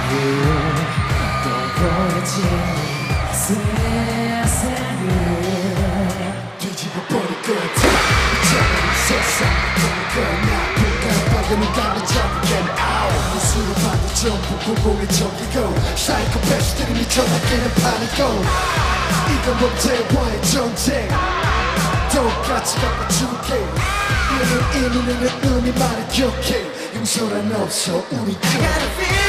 또 보여진 세상을 뒤집어버릴 것 같아 미쳐버린 세상 너무 나쁘다 박연이 가는 잡기엔 아우 무수로 봐도 전부 공공의 적이고 사이코패스들이 미쳐 낚이는 파니고 이건 범죄와의 전쟁 똑같이 갖고 줄게 이는 의미 말을 기억해 용서란 없어 우리 쪽